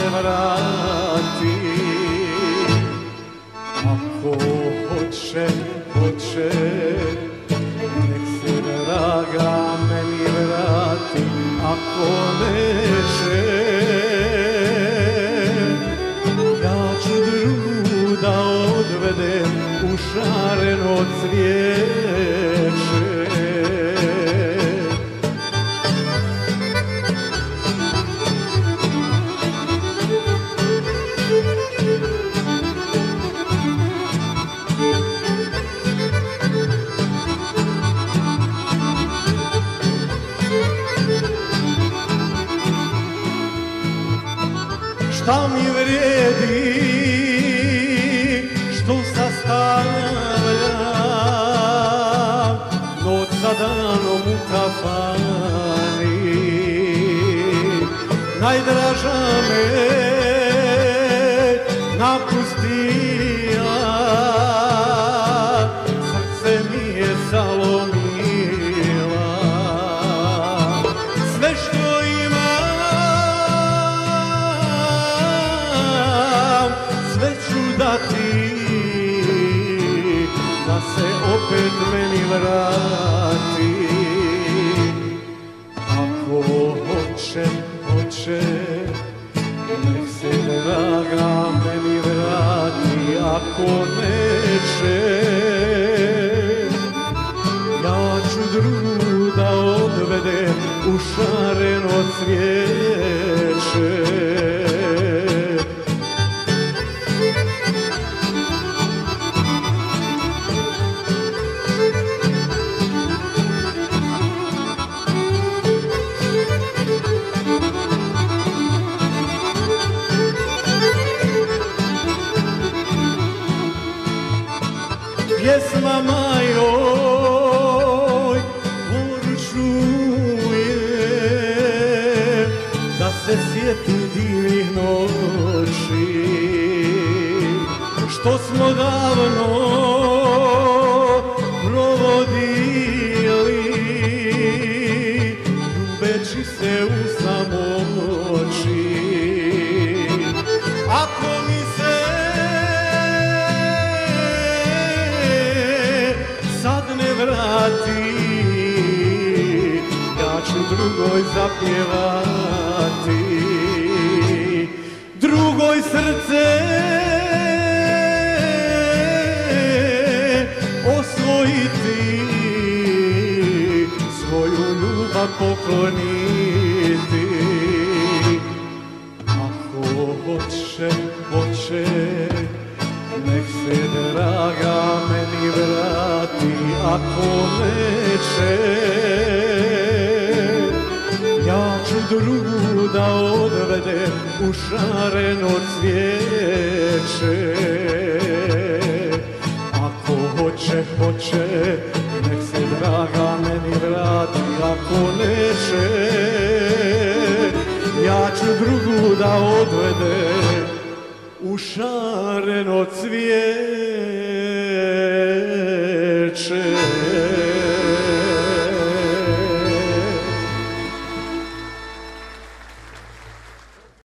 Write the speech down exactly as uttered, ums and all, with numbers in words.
ne vrati. Ako hoće, hoće, nek se draga meni vrati. Ako neće, ja ću drugu da odvedem u šareno cvijeće. Šta mi vrijedi što sastavljam noć za danom u kafani. Najdraža me napustila, srce mi je zalomila. Sve što dati da se opet meni vrati. Ako hoće, hoće, nek se draga meni vrati. Ako neće, ja ću drugu da odvedem u šareno cvijeće. Pjesmama joj poručujem da se sjeti divnih noći što smo davno provodili, ljubeći se u samoći. Ako mi se sad ne vrati, ja ću drugoj zapjevati, drugoj srce osvojiti, svoju ljubav pokloniti. Ako hoće, hoće, nek se draga meni vrati. Ako neće, ja ću drugu da odvedem u šareno cvijeće. Ako hoće, hoće, nek se draga meni vrati. Ako neće, ja ću drugu da odvedem u šareno cvijeće.